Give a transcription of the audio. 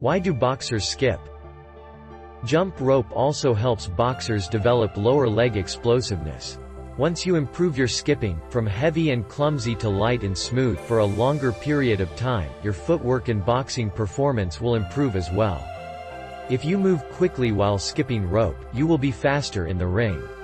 Why do boxers skip? Jump rope also helps boxers develop lower leg explosiveness. Once you improve your skipping, from heavy and clumsy to light and smooth for a longer period of time, your footwork and boxing performance will improve as well. If you move quickly while skipping rope, you will be faster in the ring.